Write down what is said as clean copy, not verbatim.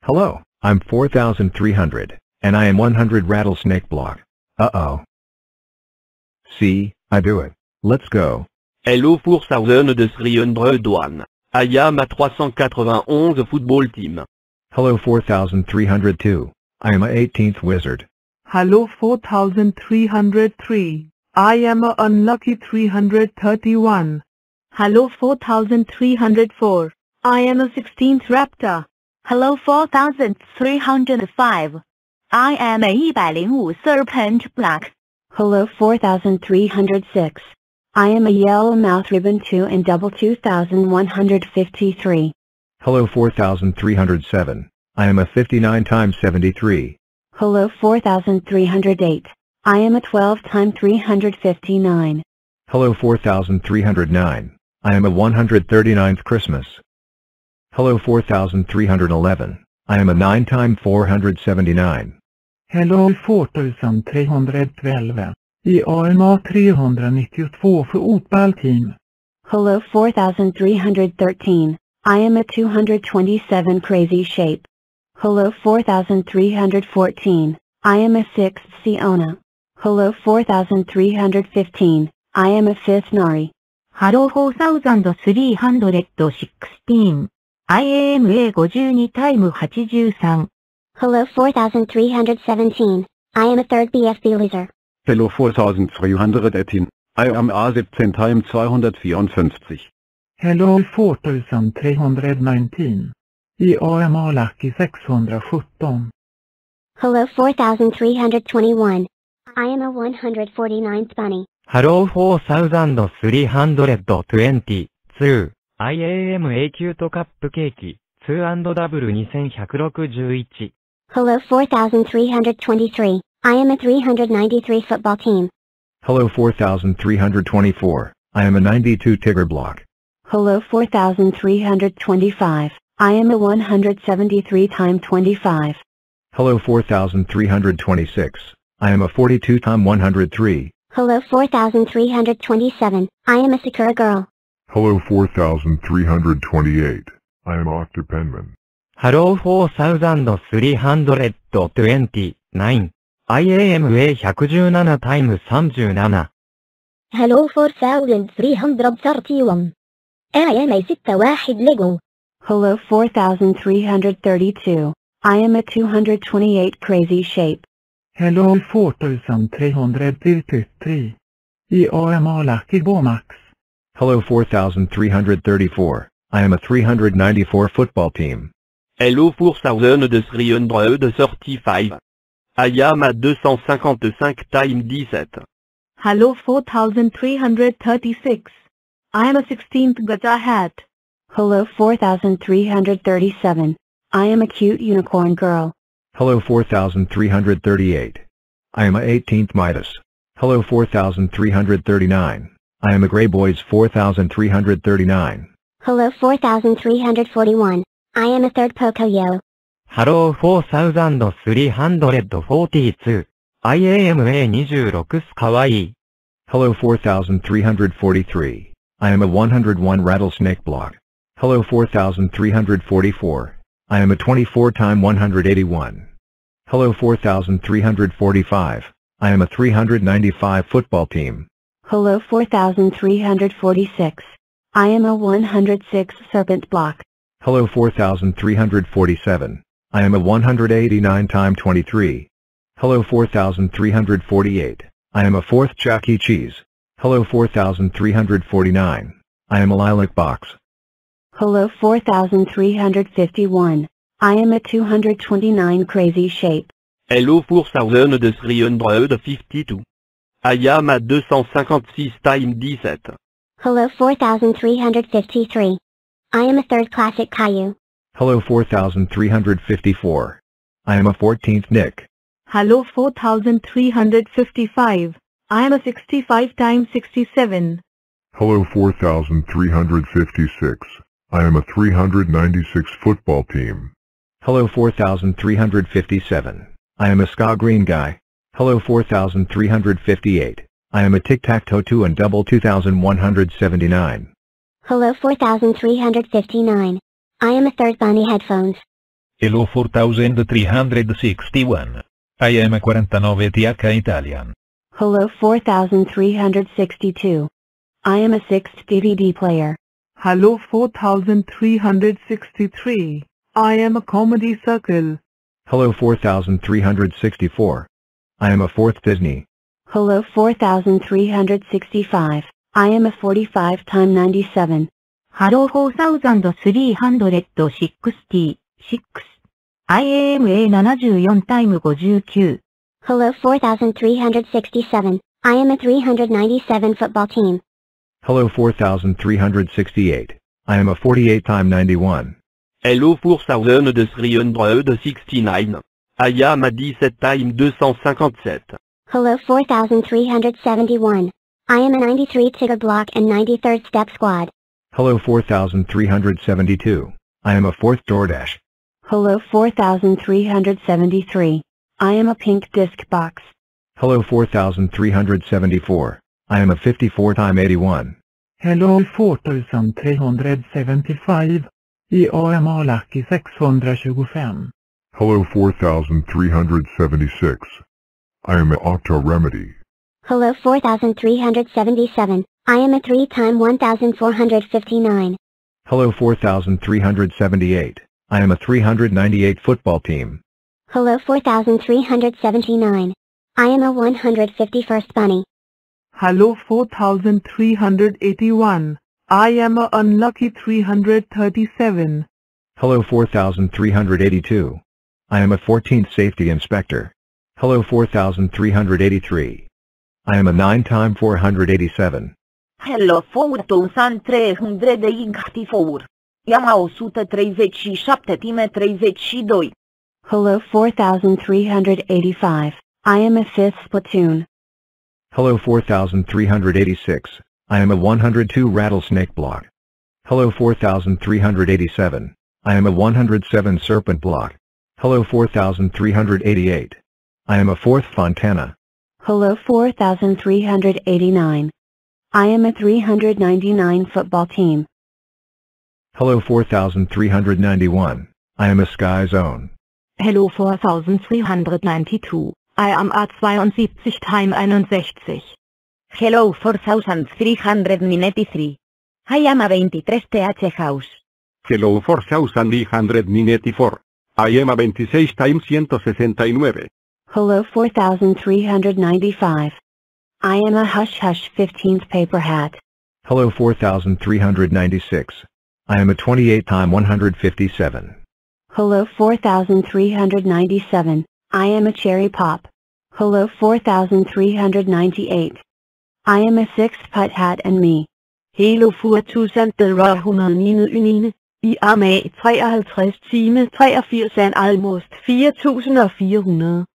Hello, I'm 4300, and I am 100 rattlesnake block. Uh-oh. See, I do it. Let's go. Hello 4301. I am a 391 football team. Hello 4302. I am a 18th wizard. Hello 4303. I am a unlucky 331. Hello 4304. I am a 16th raptor. Hello 4305. I am a 105 serpent black. Hello 4306. I am a yellow mouth ribbon 2 and double 2153. Hello 4307. I am a 59 times 73. Hello 4308. I am a 12 times 359. Hello 4309. I am a 139th Christmas. Hello 4311. I am a 9 times 479. Hello 4312. I am a 392 football team. Hello 4313. I am a 227 crazy shape. Hello 4314. I am a 6th Siona. Hello 4315. I am a 5th Nari. Hello 4316. I am a 52 times 83. Hello 4317. I am a 3rd BFB loser. Hello 4318. I am a 17 times 254. Hello 4319. I am a lucky 617. Hello 4321. I am a 149th bunny. Hello 4322. I am a cute cupcake, 2 and double 2161. Hello 4323. I am a 393 football team. Hello 4324. I am a 92 Tigger block. Hello 4325. I am a 173 times 25. Hello 4326. I am a 42 times 103. Hello 4327. I am a Sakura girl. Hello 4328. I am Octopenman. Hello 4329. I am a 117 times 37. Hello 4331. I am a 61 Lego. Hello 4332. I am a 228 crazy shape. Hello 4333. I am a lucky Bomax. Hello 4334. I am a 394 football team. Hello 4335. I am a 255 times 17. Hello 4336. I am a 16th Gacha hat. Hello 4337. I am a cute unicorn girl. Hello 4338. I am a 18th Midas. Hello 4339. I am a Grey Boys 4339. Hello 4341. I am a 3rd Pocoyo. Hello 4342. I am a 26 kawaii. Hello 4343. I am a 101 rattlesnake block. Hello 4344. I am a 24 times 181. Hello 4345. I am a 395 football team. Hello 4346. I am a 106 serpent block. Hello 4347. I am a 189 times 23. Hello 4348. I am a 4th Chuck E. Cheese. Hello 4349. I am a lilac box. Hello 4351. I am a 229 crazy shape. Hello 4352. I am a 256 times 17. Hello 4353. I am a 3rd classic Caillou. Hello 4354. I am a 14th Nick. Hello 4355. I am a 65 times 67. Hello 4356. I am a 396 football team. Hello 4357. I am a Ska Green guy. Hello 4358. I am a Tic-Tac-Toe 2 and double 2179. Hello 4359. I am a 3rd Bunny headphones. Hello 4361. I am 49 TH Italian. Hello 4362. I am a 6th DVD player. Hello 4363. I am a comedy circle. Hello 4364. I am a 4th Disney. Hello 4365. I am a 45 time 97. Hello 4366. I am a 74 time 59. Hello 4367. I am a 397 football team. Hello 4368. I am a 48 time 91. Hello 4369. I am a 17 time 257. Hello 4371. I am a 93 Tigger block and 93rd step squad. Hello 4372. I am a 4th DoorDash. Hello 4373. I am a pink disc box. Hello 4374. I am a 54 time 81. Hello 4375. I am a lucky 625. Hello 4376. I am an Octo Remedy. Hello 4377. I am a 3 time 1459. Hello 4378. I am a 398 football team. Hello 4379. I am a 151st bunny. Hello 4381. I am a unlucky 337. Hello 4382. I am a 14th safety inspector. Hello 4383. I am a 9 time 487. Hello 4384. I am a 137 time 32. Hello 4385. I am a 5th platoon. Hello 4386. I am a 102 rattlesnake block. Hello 4387. I am a 107 serpent block. Hello 4388. I am a 4th Fontana. Hello 4389. I am a 399 football team. Hello 4391. I am a Sky Zone. Hello 4392. I am a 72 time 61. Hello 4393. I am a 23 TH house. Hello 4394. I am a 26 times 169. Hello 4395. I am a Hush Hush 15th paper hat. Hello 4396. I am a 28 time 157. Hello 4397. I am a cherry pop. Hello 4398. I am a 6th putt hat and me. Hello 4309. I am a 53 time 83 and almost 4400.